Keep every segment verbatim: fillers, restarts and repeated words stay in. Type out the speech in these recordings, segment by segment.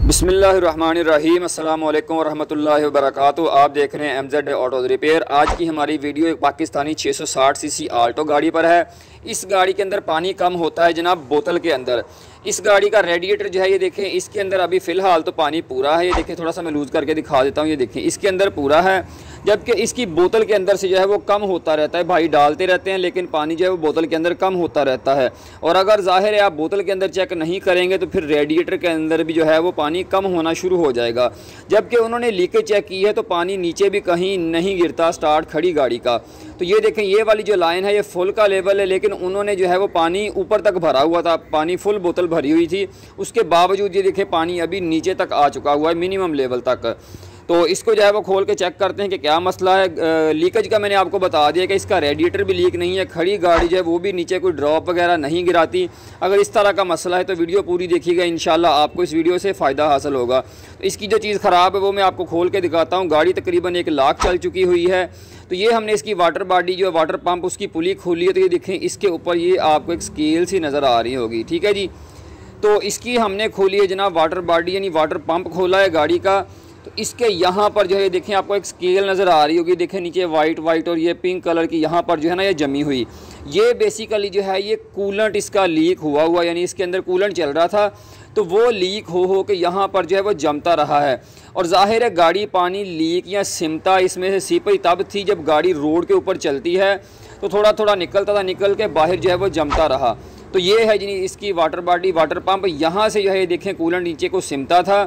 बिस्मिल्लाहिर्रहमानिर्रहीम अस्सलाम वालेकुम वरहमतुल्लाहि वबरकातुहू। आप देख रहे हैं एमजेड ऑटो रिपेयर। आज की हमारी वीडियो एक पाकिस्तानी छह सौ साठ सीसी आल्टो गाड़ी पर है। इस गाड़ी के अंदर पानी कम होता है जनाब बोतल के अंदर। इस गाड़ी का रेडिएटर जो है ये देखें, इसके अंदर अभी फ़िलहाल तो पानी पूरा है। ये देखें, थोड़ा सा मैं लूज़ करके दिखा देता हूँ। ये देखें, इसके अंदर पूरा है, जबकि इसकी बोतल के अंदर से जो है वो कम होता रहता है। भाई डालते रहते हैं लेकिन पानी जो है वो बोतल के अंदर कम होता रहता है। और अगर ज़ाहिर है आप बोतल के अंदर चेक नहीं करेंगे तो फिर रेडिएटर के अंदर भी जो है वो पानी कम होना शुरू हो जाएगा। जबकि उन्होंने लीकेज चेक की है तो पानी नीचे भी कहीं नहीं गिरता स्टार्ट खड़ी गाड़ी का। तो ये देखें, ये वाली जो लाइन है ये फुल का लेवल है, लेकिन उन्होंने जो है वो पानी ऊपर तक भरा हुआ था, पानी फुल बोतल भरी हुई थी। उसके बावजूद ये देखें पानी अभी नीचे तक आ चुका हुआ है, मिनिमम लेवल तक। तो इसको जो है वो खोल के चेक करते हैं कि क्या मसला है। लीकेज का मैंने आपको बता दिया कि इसका रेडिएटर भी लीक नहीं है, खड़ी गाड़ी जो है वो भी नीचे कोई ड्रॉप वगैरह नहीं गिराती। अगर इस तरह का मसला है तो वीडियो पूरी देखिएगा, इंशाल्लाह आपको इस वीडियो से फ़ायदा हासिल होगा। तो इसकी जो चीज़ ख़राब है वो मैं आपको खोल के दिखाता हूँ। गाड़ी तकरीबन एक लाख चल चुकी हुई है। तो ये हमने इसकी वाटर बॉडी जो वाटर पंप उसकी पुली खोली है। तो ये देखें, इसके ऊपर ये आपको एक स्केल सी नज़र आ रही होगी, ठीक है जी। तो इसकी हमने खोली है जनाब वाटर बॉडी, यानी वाटर पंप खोला है गाड़ी का। तो इसके यहाँ पर जो है देखें, आपको एक स्केल नज़र आ रही होगी। देखें नीचे वाइट वाइट और ये पिंक कलर की यहाँ पर जो है ना ये जमी हुई। ये बेसिकली जो है ये कूलेंट इसका लीक हुआ हुआ, यानी इसके अंदर कूलेंट चल रहा था तो वो लीक हो हो के यहाँ पर जो है वो जमता रहा है। और ज़ाहिर है गाड़ी पानी लीक या सिमटा इसमें से सीपी तब थी जब गाड़ी रोड के ऊपर चलती है, तो थोड़ा थोड़ा निकलता था, निकल के बाहर जो है वो जमता रहा। तो ये है जी इसकी वाटर बॉडी वाटर पंप। यहाँ से जो है देखें कूलेंट नीचे को सिमटा था,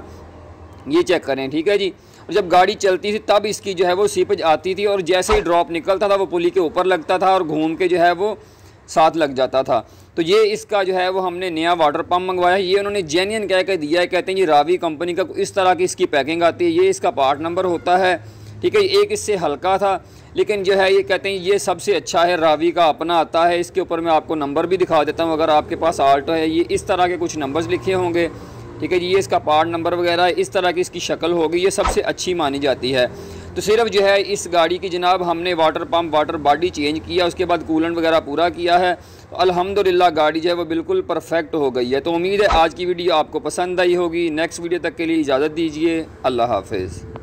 ये चेक करें, ठीक है जी। और जब गाड़ी चलती थी तब इसकी जो है वो सीपेज आती थी और जैसे ही ड्रॉप निकलता था वो पुली के ऊपर लगता था और घूम के जो है वो साथ लग जाता था। तो ये इसका जो है वो हमने नया वाटर पंप मंगवाया है। ये उन्होंने जेन्युइन कह के दिया है, कहते हैं ये रावी कंपनी का इस तरह की इसकी पैकिंग आती है, ये इसका पार्ट नंबर होता है, ठीक है। एक इससे हल्का था लेकिन जो है ये कहते हैं ये सबसे अच्छा है, रावी का अपना आता है। इसके ऊपर मैं आपको नंबर भी दिखा देता हूँ, अगर आपके पास आल्टो है ये इस तरह के कुछ नंबर्स लिखे होंगे, ठीक है जी। ये इसका पार्ट नंबर वगैरह इस तरह की इसकी शक्ल होगी, ये सबसे अच्छी मानी जाती है। तो सिर्फ जो है इस गाड़ी की जनाब हमने water pump water body change किया, उसके बाद कूलेंट वगैरह पूरा किया है। तो अल्हम्दुलिल्लाह गाड़ी जो है वो बिल्कुल परफेक्ट हो गई है। तो उम्मीद है आज की वीडियो आपको पसंद आई होगी। नेक्स्ट वीडियो तक के लिए इजाज़त दीजिए, अल्लाह हाफिज़।